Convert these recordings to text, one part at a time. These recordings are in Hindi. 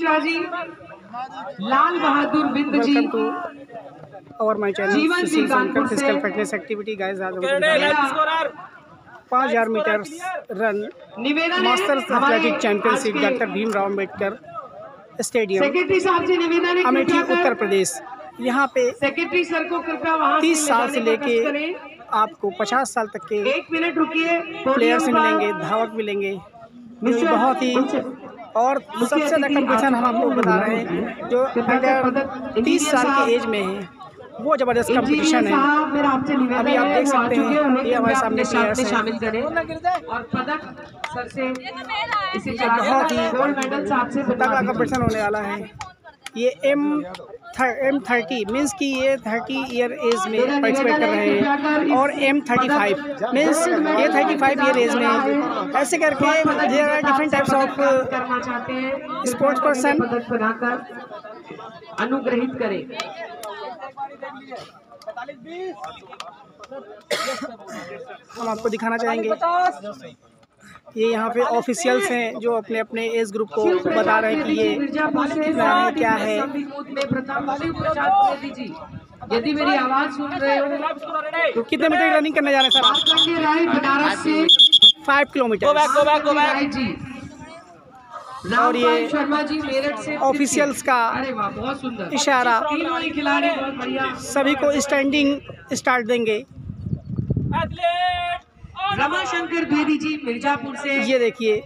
मिश्रा जी, लाल बहादुर बिंद जी, और माय चैनल जीवन जी कानपुर से फिजिकल फिटनेस एक्टिविटी गाइस। आज हम 5000 metre run masters athletic championship doctor Bhimrao Ambedkar stadium, secretary साहब से निवेदन है अमेठी उत्तर प्रदेश। यहाँ पे सेक्रेटरी सर को कृपया वहां 30 साल से लेके आपको 50 साल तक के 1 मिनट रुकिए, प्लेयर्स मिलेंगे, धावक मिलेंगे। ये बहुत ही और सबसे ज़्यादा कंपटीशन हम आपको बता रहे हैं जो अंडर 30 साल की एज में है, वो ज़बरदस्त कंपटीशन है। अभी आप देख सकते हैं ये हमारे सामने प्लेयर्स हैं। शामिल करें और पदक सर से इसे बहुत ही गोल्ड मेडल साहब से तगड़ा कंपटीशन होने वाला है। ये M30 मीन्स कि ये 30 ईयर एज में पार्टिसिपेट कर रहे हैं और M35 मीन्स ये 35 ईयर एज में है। ऐसे करके there are different types of करना चाहते हैं स्पोर्ट्स पर्सन पदक बनाकर अनुग्रहित करें। हम आपको दिखाना चाहेंगे ये यहाँ पे ऑफिशियल्स हैं जो अपने अपने एज ग्रुप को बता रहे हैं कि ये कितना है क्या है। यदि मेरी आवाज सुन रहे हो तो कितने मीटर रनिंग करने जा रहे हैं सर आप? बनारस से 5 किलोमीटर। और ये शर्मा जी मेरठ से ऑफिशियल्स का बहुत सुंदर इशारा, खिलाड़ी बहुत बढ़िया। सभी को स्टैंडिंग स्टार्ट देंगे। रमाशंकर द्विवेदी जी मिर्जापुर से, ये देखिए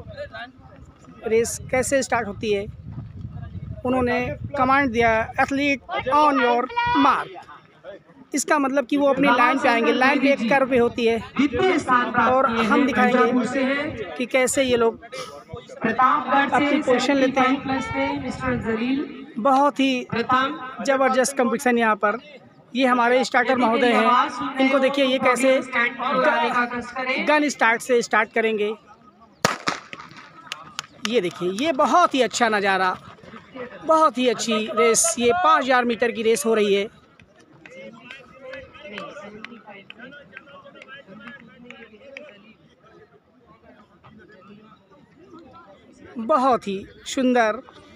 रेस कैसे स्टार्ट होती है। उन्होंने कमांड दिया एथलीट ऑन योर मार्क। इसका मतलब कि वो अपनी लाइन पे आएंगे। लाइन पे एक कर्व पे होती है और हम दिखाएंगे कि कैसे ये लोग अपनी पोजीशन लेते हैं। बहुत ही ज़बरदस्त कंपटीशन यहाँ पर। ये हमारे स्टार्टर महोदय हैं, इनको देखिए ये कैसे गन स्टार्ट से स्टार्ट करेंगे। ये देखिए ये बहुत ही अच्छा नज़ारा, बहुत ही अच्छी रेस। ये 5000 मीटर की रेस हो रही है। बहुत ही सुंदर